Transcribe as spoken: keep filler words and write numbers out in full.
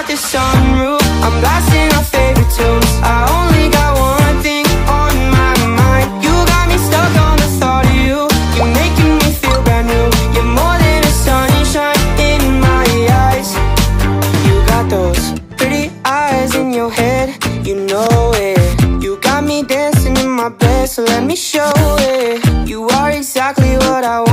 the sunroof, I'm blasting our favorite tunes. I only got one thing on my mind. You got me stuck on the thought of you. You're making me feel brand new. You're more than a sunshine in my eyes. You got those pretty eyes in your head, you know it. You got me dancing in my bed, so let me show it. You are exactly what I want.